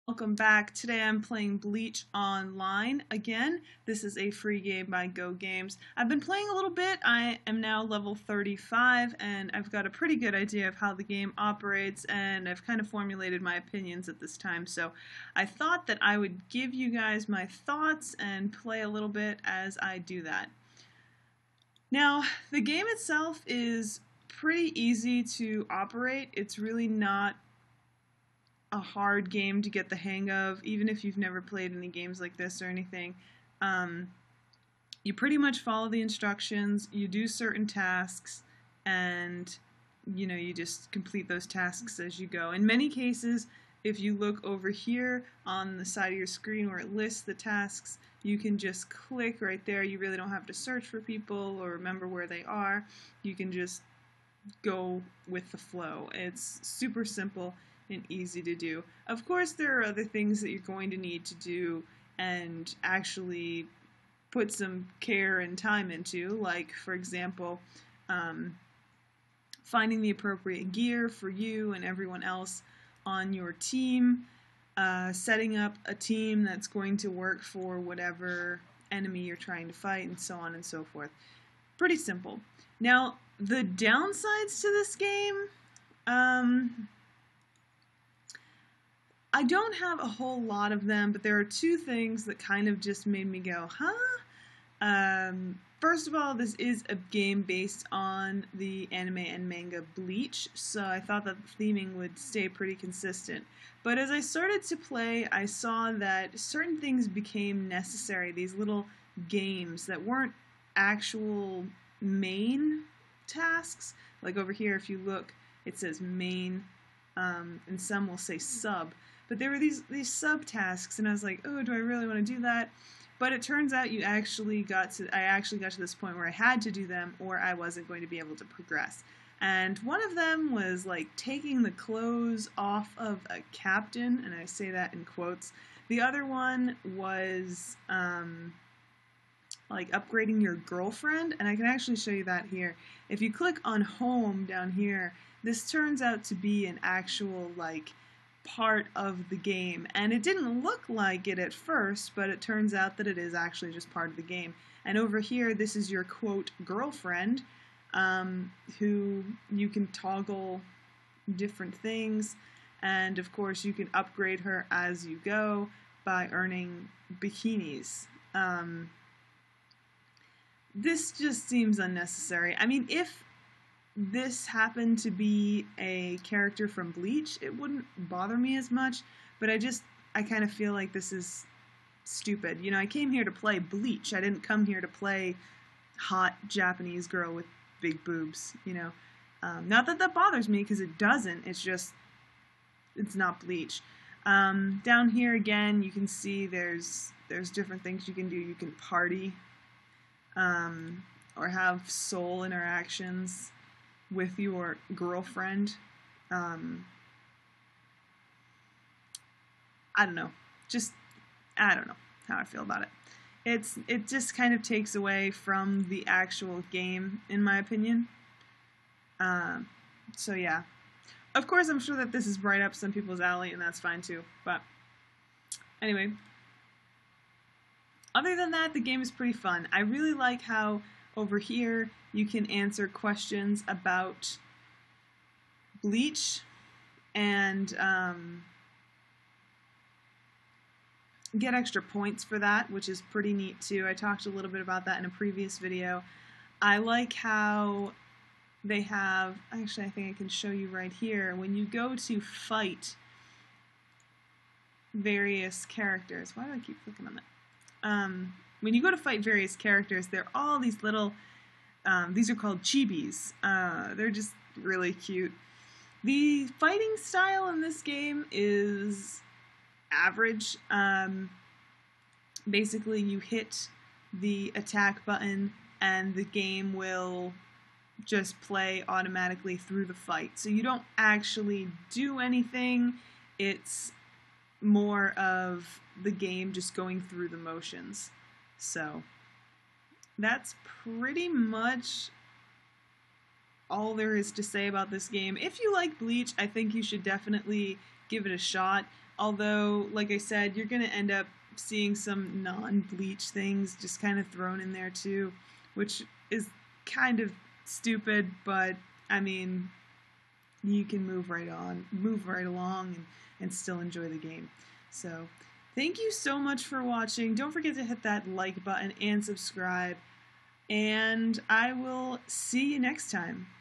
Welcome back. Today I'm playing Bleach Online again. This is a free game by Go Games. I've been playing a little bit. I am now level 35 and I've got a pretty good idea of how the game operates, and I've kind of formulated my opinions at this time. So I thought that I would give you guys my thoughts and play a little bit as I do that. Now, the game itself is pretty easy to operate. It's really not a hard game to get the hang of, even if you've never played any games like this or anything. You pretty much follow the instructions, you do certain tasks, and you just complete those tasks as you go. In many cases, if you look over here on the side of your screen where it lists the tasks, you can just click right there. You really don't have to search for people or remember where they are. You can just go with the flow. It's super simple and easy to do. Of course, there are other things that you're going to need to do and actually put some care and time into, like, for example, finding the appropriate gear for you and everyone else on your team, setting up a team that's going to work for whatever enemy you're trying to fight, and so on and so forth. Pretty simple. Now, the downsides to this game, I don't have a whole lot of them, but there are two things that kind of just made me go, huh? First of all, this is a game based on the anime and manga Bleach, so I thought that the theming would stay pretty consistent. But as I started to play, I saw that certain things became necessary, these little games that weren't actual main tasks. Like over here, if you look, it says main, and some will say sub. But there were these subtasks, and I was like, oh, do I really want to do that? But it turns out I actually got to this point where I had to do them, or I wasn't going to be able to progress. And one of them was like taking the clothes off of a captain, and I say that in quotes. The other one was like upgrading your girlfriend, and I can actually show you that here. If you click on home down here, this turns out to be an actual like part of the game, and it didn't look like it at first, but it turns out that it is actually just part of the game. And over here, this is your quote girlfriend, who you can toggle different things, and of course you can upgrade her as you go by earning bikinis. This just seems unnecessary. I mean, if this happened to be a character from Bleach, it wouldn't bother me as much, but I kind of feel like this is stupid. I came here to play Bleach. I didn't come here to play hot Japanese girl with big boobs, Not that that bothers me, because it doesn't. It's not Bleach. Down here again, you can see there's different things you can do. You can party, or have soul interactions with your girlfriend. I don't know. I don't know how I feel about it. It just kind of takes away from the actual game, in my opinion. So yeah. Of course, I'm sure that this is right up some people's alley, and that's fine too. But anyway, other than that, the game is pretty fun. I really like how over here you can answer questions about Bleach and get extra points for that, which is pretty neat too. I talked a little bit about that in a previous video. I like how they have, actually I think I can show you right here, when you go to fight various characters, why do I keep clicking on that? When you go to fight various characters, there are all these little, these are called chibis. They're just really cute. The fighting style in this game is average. Basically, you hit the attack button and the game will just play automatically through the fight. So you don't actually do anything. It's more of the game just going through the motions. So that's pretty much all there is to say about this game. If you like Bleach, I think you should definitely give it a shot. although, like I said, you're going to end up seeing some non-Bleach things just kind of thrown in there too, which is kind of stupid, but I mean, you can move right along and still enjoy the game. So thank you so much for watching. Don't forget to hit that like button and subscribe, and I will see you next time.